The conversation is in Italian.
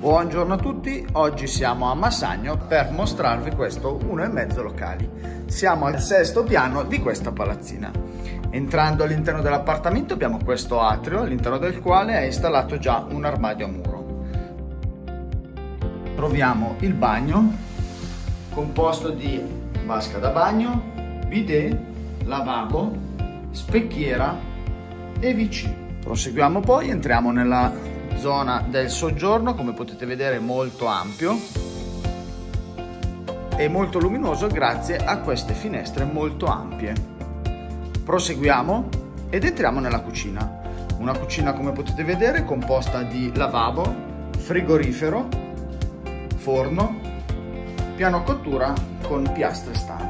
Buongiorno a tutti, oggi siamo a Massagno per mostrarvi questo 1,5 locali. Siamo al sesto piano di questa palazzina. Entrando all'interno dell'appartamento abbiamo questo atrio, all'interno del quale è installato già un armadio a muro. Troviamo il bagno, composto di vasca da bagno, bidet, lavabo, specchiera e WC. Proseguiamo poi, entriamo nella zona del soggiorno, come potete vedere molto ampio e molto luminoso grazie a queste finestre molto ampie. Proseguiamo ed entriamo nella cucina. Una cucina, come potete vedere, composta di lavabo, frigorifero, forno, piano cottura con piastre stante.